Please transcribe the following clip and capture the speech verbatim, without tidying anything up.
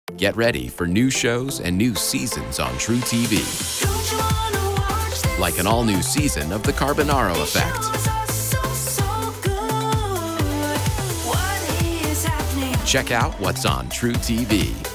Get ready for new shows and new seasons on truTV. Like an all-new season of The Carbonaro Effect. Check out what's on truTV.